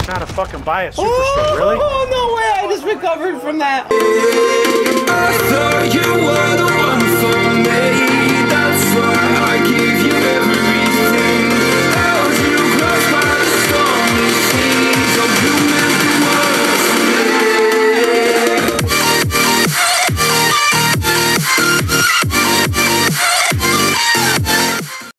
Gotta fucking buy it, Superstore, really? Oh, no way! I just recovered from that. I thought you were the